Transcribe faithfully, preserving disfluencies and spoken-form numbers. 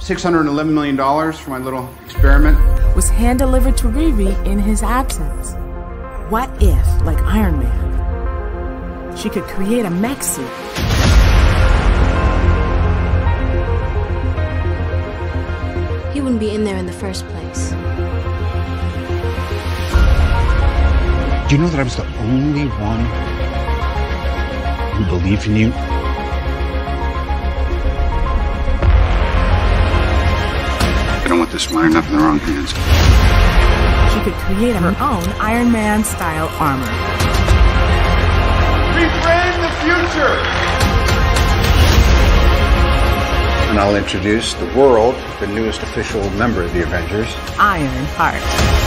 six hundred eleven million dollars for my little experiment. Was hand-delivered to Riri in his absence. What if, like Iron Man, she could create a mech suit? He wouldn't be in there in the first place. Do you know that I was the only one who believed in you? I don't want this wiring up in the wrong hands. She could create her own Iron Man-style armor. Reframe the future! And I'll introduce the world, the newest official member of the Avengers, Ironheart.